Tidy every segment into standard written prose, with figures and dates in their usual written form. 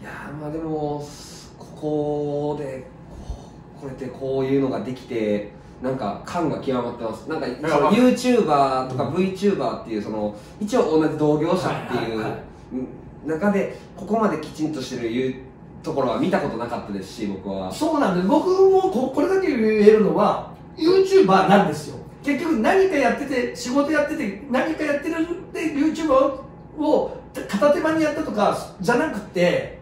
いやまあでもここでこれってこういうのができてなんか感が極まってます。なんかその YouTuber とか VTuber っていうその一応同じ同業者っていう中でここまできちんとしてるところは見たことなかったですし、僕は。 そうなんです。僕もこれだけ言えるのは YouTuber なんですよ。結局何かやってて、仕事やってて何かやってるで YouTuber を片手間にやったとかじゃなくて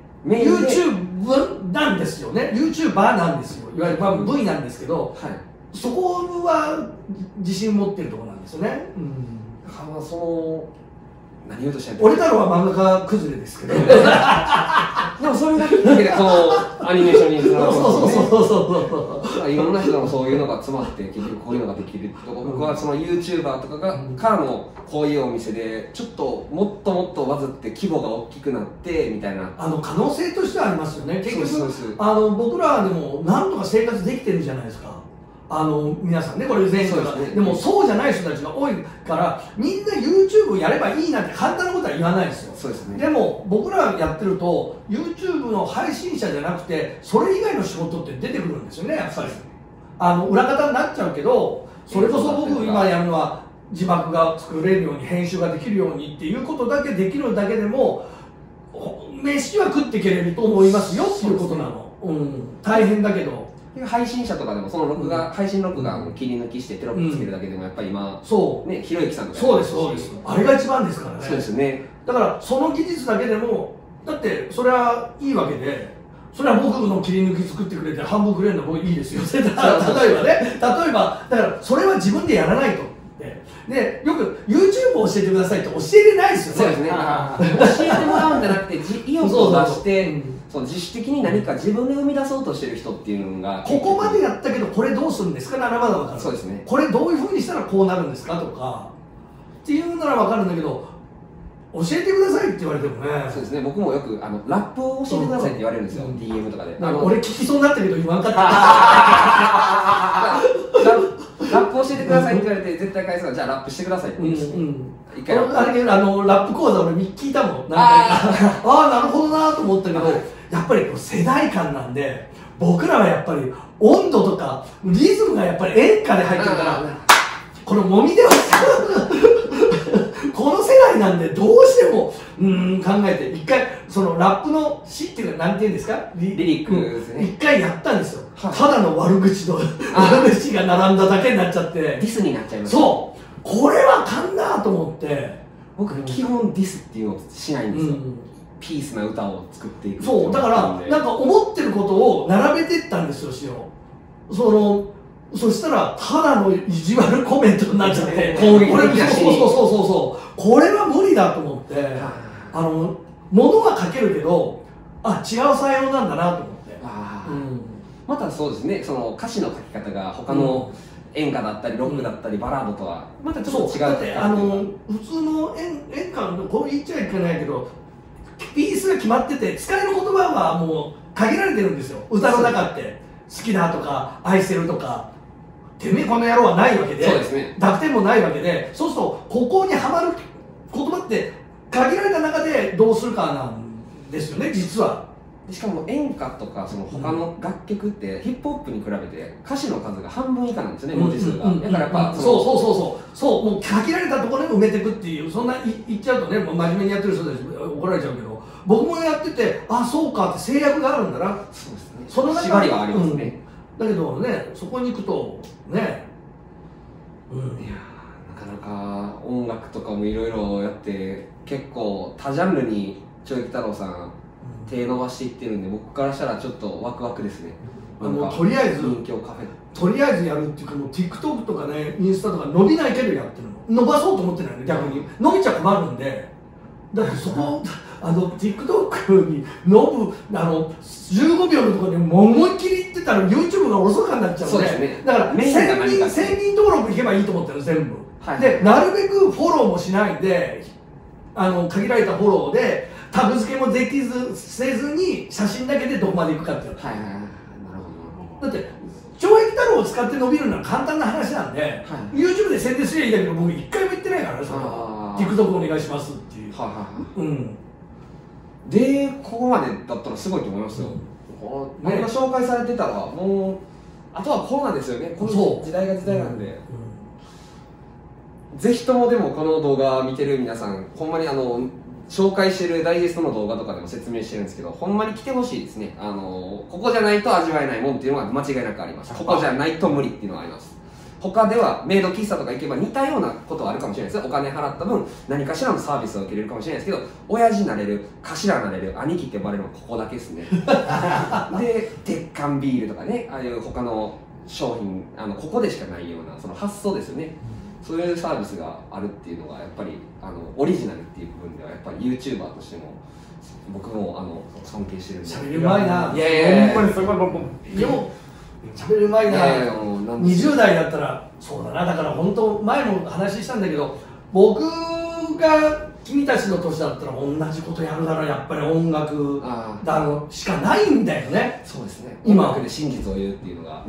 YouTube なんですよね。 YouTuber なんですよ。いわゆるV なんですけど、はい、そこは自信持ってるところなんですよね。 その何言うとしたん俺太郎は漫画家崩れですけどでもそれだけでこのアニメーションにつながるんですよね。 そういろんな人のそういうのが詰まって結局こういうのができるとか、僕はその YouTuber とかからのこういうお店でちょっともっともっとバズって規模が大きくなってみたいな可能性としてはありますよね。結局僕らでもなんとか生活できてるじゃないですか。皆さんね、これ前回が でもそうじゃない人たちが多いからみんな YouTube をやればいいなんて簡単なことは言わないですよ。 そうですね。 でも僕らやってると YouTube の配信者じゃなくてそれ以外の仕事って出てくるんですよね、やっぱり。裏方になっちゃうけど、それこそ僕今やるのは字幕が作れるように編集ができるようにっていうことだけできるだけでも飯は食っていけれると思いますよっていうことなの。大変だけど配信者とかでもその録画、配信録画を切り抜きしてテロップつけるだけでもやっぱり今、ね、ひろゆきさんとかそうです、そうです。あれが一番ですからね。 そうですね。 だからその技術だけでもだってそれはいいわけで、それは僕の切り抜き作ってくれて半分くれるのもいいですよ例えばね、例えばだからそれは自分でやらないと。でよく YouTube を教えてくださいって教えれないですよね。 そうですね。教えてもらうんじゃなくて意欲を出して自主的に何か自分で生み出そうとしてる人っていうのが、 ここまでやったけどこれどうするんですかならまだ分かる。 そうですね。 これどういうふうにしたらこうなるんですかとかっていうなら分かるんだけど、教えてくださいって言われてもね。 そうですね。僕もよくラップを教えてくださいって言われるんですよ、DM とかで。 俺聞きそうになったけど言わんかったラップ教えてくださいって言われて絶対返すから、じゃあラップしてくださいって言って一回ラップ講座俺聞いたもん。ああなるほどなと思ったけど、やっぱり世代間なんで僕らはやっぱり温度とかリズムがやっぱり演歌で入ってるから、このもみ出はこの世代なんでどうしても考えて一回そのラップの詩っていうかなんていうんですか、 リリックですね。 一回やったんですよ。ただの悪口が並んだだけになっちゃってディスになっちゃいます。 そうこれはかんなと思って、 僕基本ディスっていうのをしないんですよ。ピースな歌を作っていく。 そうだからなんか思ってることを並べていったんですよ、詩を。そしたらただの意地悪コメントになっちゃって攻撃的な詩に。そうこれは無理だと思って、物は書けるけど違う採用なんだなと思って。 またそうですね、その歌詞の書き方が他の演歌だったりロックだったりバラードとはまたちょっと違う。 だって普通の演歌のこう言っちゃいけないけどピースが決まってて使える言葉はもう限られてるんですよ。歌の中って好きだとか愛してるとかてめえこの野郎はないわけで、濁点もないわけで、そうするとここにはまる言葉って限られた中でどうするかなんですよね、実は。 しかも演歌とかその他の楽曲ってヒップホップに比べて歌詞の数が半分以下なんですよね、文字数が。だからやっぱそうもう限られたところに埋めていくっていう、そんな言っちゃうとね、もう真面目にやってる人たち怒られちゃうけど、僕もやっててそうかって制約があるんだな。 そうですね。 その中縛りはありますね。 だけどね、そこに行くとね、いやなかなか音楽とかもいろいろやって結構多ジャンルにちょいき太郎さん手伸ばしていってるんで、僕からしたらちょっとワクワクですね。 とりあえず人気をカフェとりあえずやるっていうか、もう TikTok とかねインスタとか伸びないけどやってるの。伸ばそうと思ってないの、逆に伸びちゃ困るんで。だってそこTikTok に15秒のところに思いっきりいってたら YouTube がおろそかになっちゃうので、だから1000人登録いけばいいと思ってる、全部。でなるべくフォローもしないで限られたフォローでタグ付けもできずせずに写真だけでどこまでいくかっていう。だって懲役太郎を使って伸びるのは簡単な話なんで、YouTube で宣伝すればいいんだけど、僕一回も言ってないからね、それは。TikTok お願いしますっていう。 でここまでだったらすごいと思いますよ、この漫画紹介されてたらもうあとはコロナですよね、この時代が時代なんで、ぜひともでもこの動画見てる皆さん、ほんまに紹介してるダイジェストの動画とかでも説明してるんですけど、ほんまに来てほしいですね。ここじゃないと味わえないもんっていうのが間違いなくあります。ここじゃないと無理っていうのはあります。他ではメイド喫茶とか行けば似たようなことはあるかもしれないですよ。お金払った分何かしらのサービスを受けれるかもしれないですけど、親父になれる、頭になれる、兄貴って呼ばれるのはここだけですね。で鉄管ビールとかね、ああいう他の商品ここでしかないようなその発想ですよね。そういうサービスがあるっていうのがやっぱりオリジナルっていう部分ではやっぱり YouTuber としても僕も尊敬してるんで。 喋る前な。 いやいやいや、 ほんまにそこは僕も喋る前な。 いやいや 20代だったらそうだな。だから本当前も話したんだけど、僕が君たちの年だったら同じことやるだろう。やっぱり音楽しかないんだよね。 そうですね、 今音楽で真実を言うっていうのが、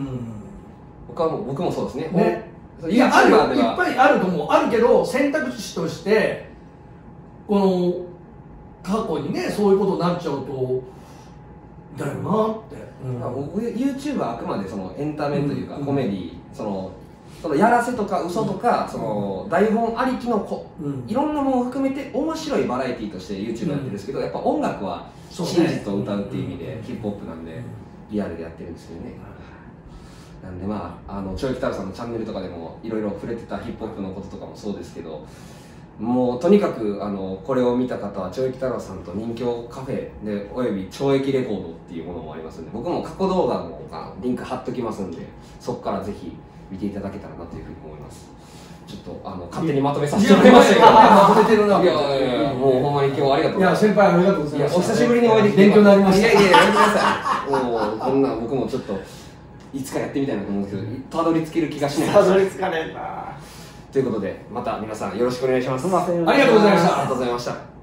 僕もそうですね。 いや、あるよ、いっぱいあると思う。あるけど選択肢としてこの過去にねそういうことになっちゃうとだよなって、 僕 YouTuber はあくまでそのエンタメというか、コメディ、そのやらせとか嘘とか、その台本ありきのいろんなものを含めて面白いバラエティーとして YouTube やってるんですけど、やっぱ音楽は真実を歌うっていう意味でヒップホップなんでリアルでやってるんですけどね。なんでちょいきたろさんのチャンネルとかでもいろいろ触れてたヒップホップのこととかもそうですけど、もうとにかくこれを見た方はちょいきたろさんと人形カフェでおよび懲役レコードっていうものもありますんで、僕も過去動画のリンク貼っときますんで、そこからぜひ見ていただけたらなというふうに思います。ちょっと勝手にまとめさせてもらいましたけど、 まとめてるな。 いやもうほんまに今日はありがとうございます。 いや先輩ありがとうございます。 お久しぶりにお会いできて勉強になりました。 いやいややめてください。もうこんな僕もちょっといつかやってみたいなと思うんですけど、たどり着ける気がしないです。 たどり着かねえな。 ということでまた皆さんよろしくお願いします。 すみません。 ありがとうございました。 ありがとうございました。